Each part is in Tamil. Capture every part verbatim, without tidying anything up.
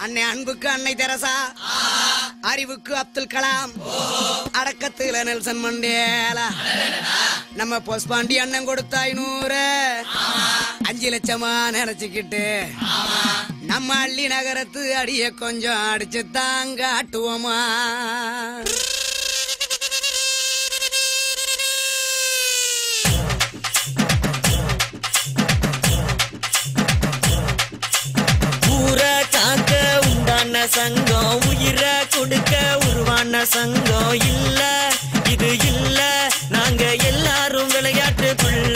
அன்னை அன்புக்கு அன்னை தெரசா, அறிவுக்கு அப்துல் கலாம், அடக்கத்துல நெல்சன் மண்டேலா, நம்ம பொஸ்பாண்டி அண்ணன் கொடுத்த ஐநூறு அஞ்சு லட்சமா நினைச்சுக்கிட்டு நம்ம அள்ளி நகரத்து அடிய கொஞ்சம் அடிச்சு தாங்க ஆட்டுவோமா. சங்கம் உயிர கொடுக்க உருவான சங்கம் இல்ல, இது இல்ல, நாங்க எல்லாரும் விளையாட்டுக்குள்ள.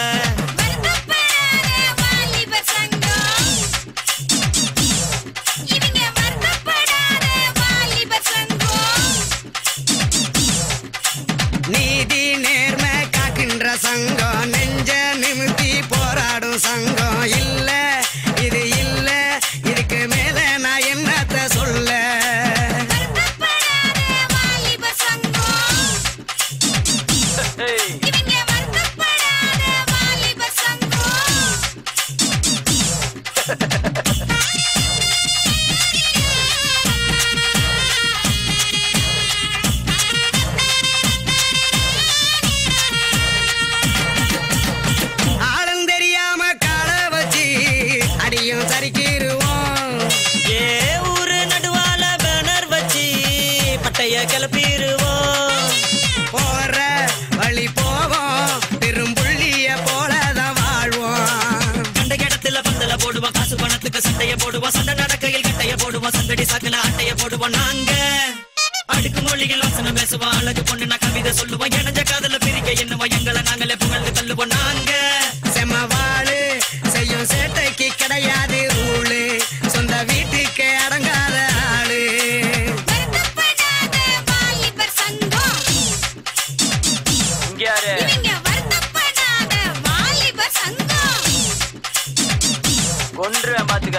நீதி நேர்மை காக்கின்ற சங்கம், நெஞ்ச நிமித்தி போராடும் சங்கம் இல்ல, இது இல்ல, இதுக்கு மேல நான் என்னத்த சொல்ல. ஆளும் தெரியாம கால வச்சு அடியும் சரிக்கிருவோம். ஏ ஊரு நடுவால பேனர் வச்சு பட்டைய கிளப்பிடுவோம். போற வழி போவோம், பெரும்புள்ளிய போலதான் வாழ்வோம். கண்ட இடத்துல பந்தல போடுவோம், காசு பணத்துக்கு சண்டைய போடுவோம், சண்டை நடக்கையில் கட்டைய போடுவோம், சங்கடி சாக்குல அட்டைய போடுவோம். நாங்க அடுக்கு மொழியில் வசனம் பேசுவோம், அழகு பொண்ணு நான் கவிதை சொல்லுவோம், இணைஞ்ச காதல பிரிக்க என்னவோம், எங்களை நாங்களே புகழ்ந்து தள்ளுவோம். நாங்க செம்மவாளு செய்யும் சேட்டைக்கு கிடையாது ரூலு, சொந்த வீட்டுக்கு அடங்காத ஆளு. கொன்று பாத்துக்க.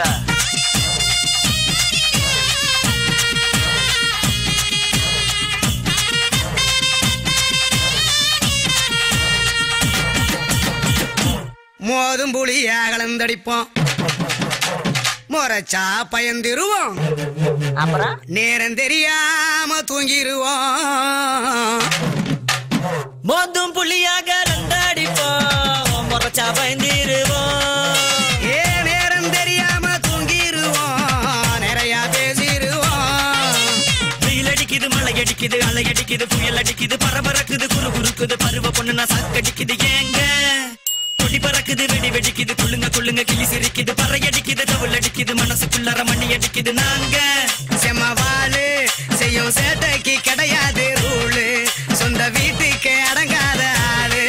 மோதும் புளியா கலந்தடிப்போம், முறைச்சா பயந்திருவோம், அப்புறம் நேரம் தெரியாம தூங்கிருவோம். மோதும் புளியா கலந்தடிப்போம், முறைச்சா பயந்திருவோம், ஏ நேரம் தெரியாம தூங்கிருவோம், நிறைய பேசிருவோம். வெயில் அடிக்குது, மழை அடிக்குது, அலை அடிக்குது, புயல் அடிக்குது, பரபரக்குது, குறு குறுக்குது, பருவ பொண்ணு நான் சாக்கடிக்குது. ஏங்க கொடி பறக்குது, வெடி வெடிக்குது, குள்ளுங்க குள்ளுங்க கிளி சிரிக்குது, பறை அடிக்குது, தவுள் அடிக்குது, மனசுக்குள்ளார மண்ணி அடிக்குது. நாங்க செம்மவாளு செய்யும் சேட்டைக்கு கிடையாது ரூலு, சொந்த வீட்டுக்கு அடங்காத ஆளு.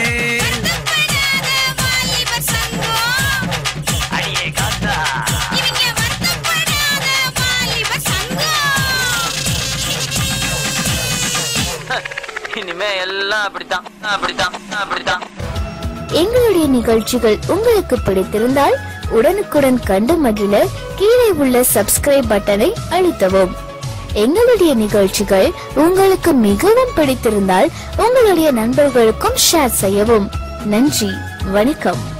அடியே காத்தா இனிமே எல்லாம் அப்படித்தான் அப்படித்தான் அப்படித்தான். எங்களுடைய நிகழ்ச்சிகள் உங்களுக்கு பிடித்திருந்தால் உடனுக்குடன் கண்டு மகிழ கீழே உள்ள சப்ஸ்கிரைப் பட்டனை அழுத்தவும். எங்களுடைய நிகழ்ச்சிகள் உங்களுக்கு மிகவும் பிடித்திருந்தால் உங்களுடைய நண்பர்களுக்கும் ஷேர் செய்யவும். நன்றி, வணக்கம்.